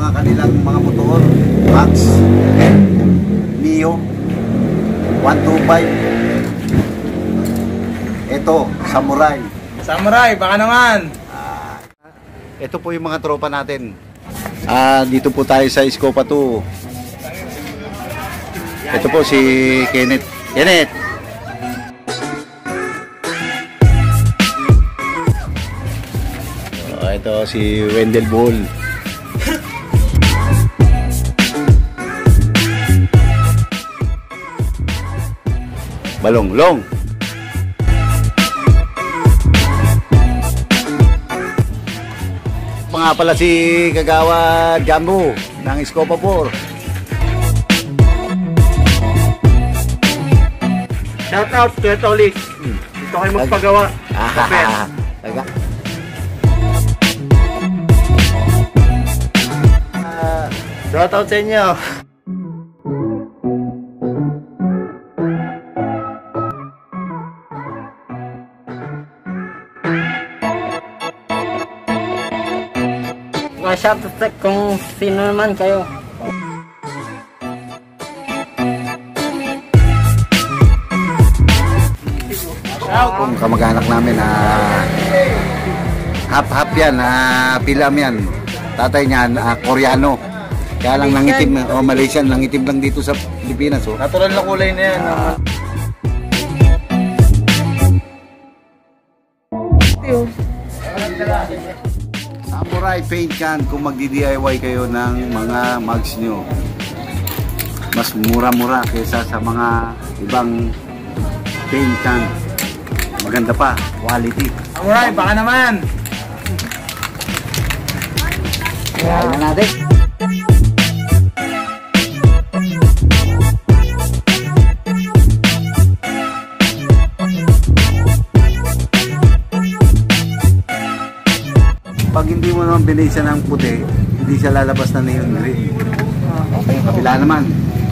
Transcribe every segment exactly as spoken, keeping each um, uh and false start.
mga kanilang mga motor, Max, N, Mio, one twenty-five. Ito, Samurai. Samurai, baka naman. Uh, ito po yung mga tropa natin. Ah, dito po tayo sa Scopa two. Ito po si Kenneth. Kenneth. Oh, ito si Wendell Bull. Balong Long. Mga pala si Kagawad Jambo ng Scopa four. Shout out to Tolik. Ito kayo magpagawa. Ah, taga. Shout out sa inyo. Shout out kung sino naman kayo. Kung kamag-anak namin, ah, hap-hap yan, ah, pilam yan. Tatay niya, ah, Koreano. Kaya lang nangitim, o oh, Malaysian, nangitim lang dito sa Pilipinas. Oh. Natural na kulay na yan. Ah, Samurai paint can kung magdi-D I Y kayo ng mga mugs nyo. Mas mura-mura kaysa sa mga ibang paint can. Maganda pa, quality. Samurai, baka naman. Kaya na natin. Pag hindi mo naman binaysa ng puti, hindi siya lalabas na neon green. Okay. Kabila naman.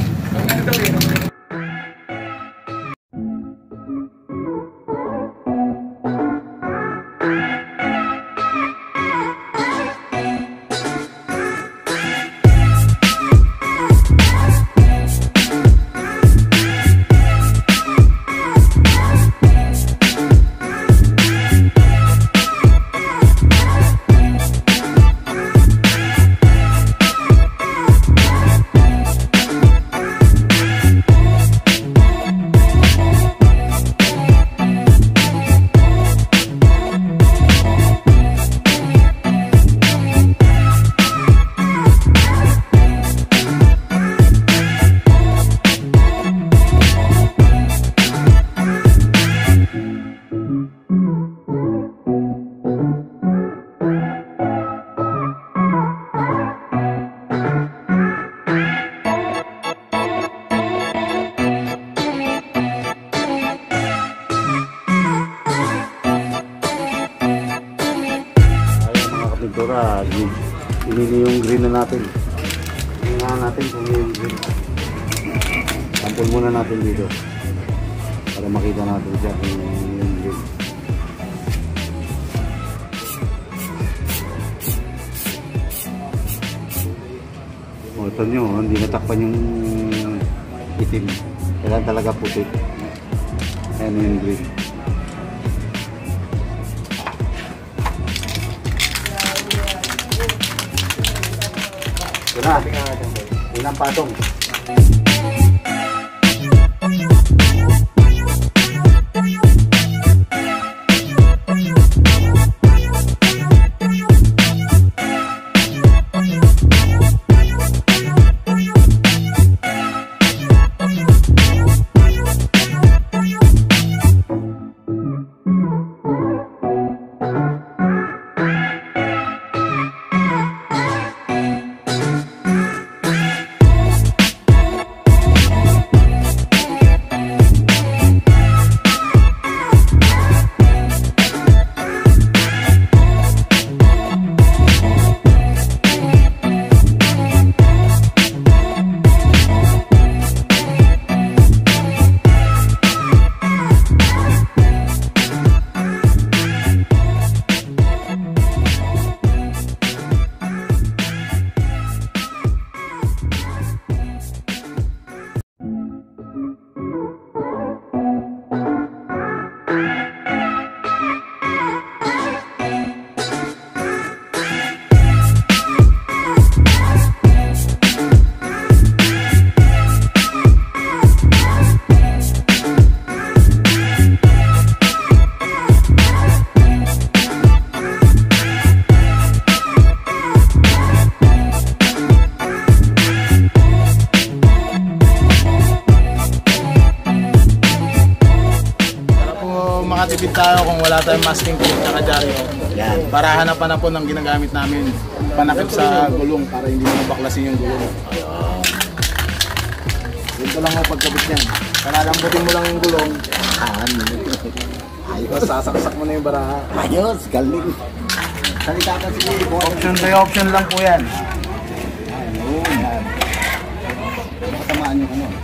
Pintura, inili yung green na natin. Tingnan natin kung yung green. Sample muna natin dito para makita natin siya kung yung green. O, ito nyo, hindi natakpan yung itim. Kailangan talaga puti. Ayan yung green. Ito na, unang patong. tayo kung wala tayong masking tape at dyaryo. Yan. Para hanapan na po ng ginagamit namin. Panakip sa gulong para hindi mo baklasin yung gulong. Dito lang mo pagkabit yan. Kanalambutin mo lang yung gulong. Ayos, sasaksak mo na yung baraha. Ayos, galing. Salita ka sige. Option by option lang po yan. Ayun. Yan. Matamaan yung ano.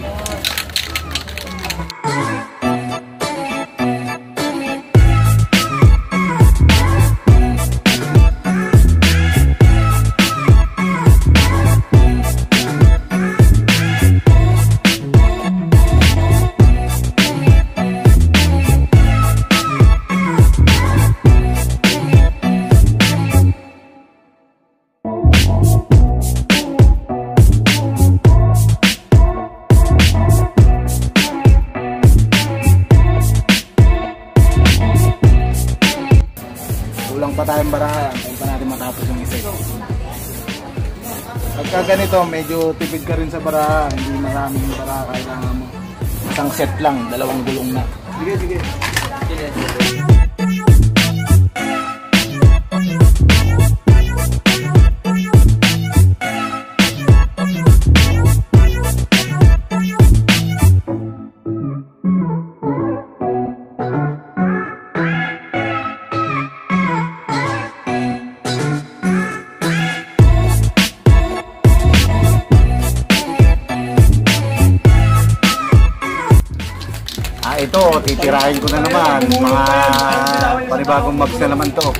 Kulang pa tayong baraha, kaya pa natin matapos yung isa. Pagka ganito, medyo tipid ka rin sa baraha, hindi maraming baraha, kailangan mo isang set lang, dalawang gulong na. Sige, sige. Ah, ito, titirahin ko na naman. Mga panibagong mags na naman to.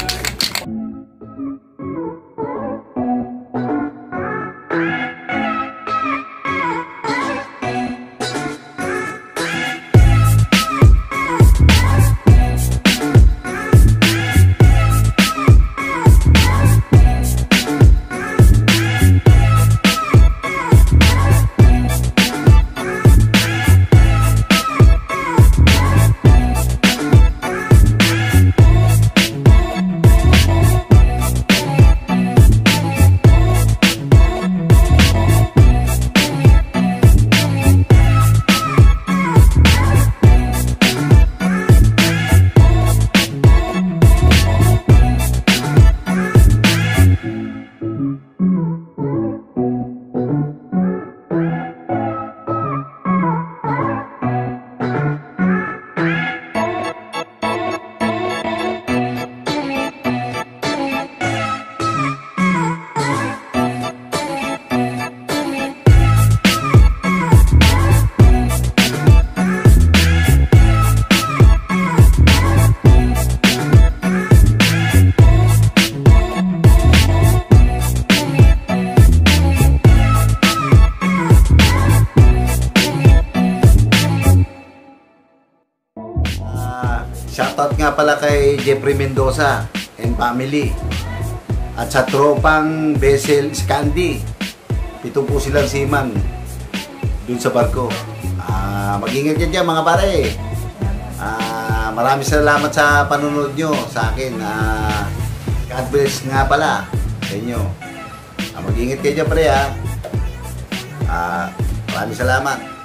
Shoutout nga pala kay Jeffrey Mendoza and family. At sa tropang Bessel Scandi. Pito po silang seaman dun sa barko. Uh, Mag-ingat yan dyan mga pare. Uh, maraming salamat sa panunod nyo sa akin. Uh, God bless nga pala sa inyo. Uh, Mag-ingat kayo dyan pare ha. Uh, maraming salamat.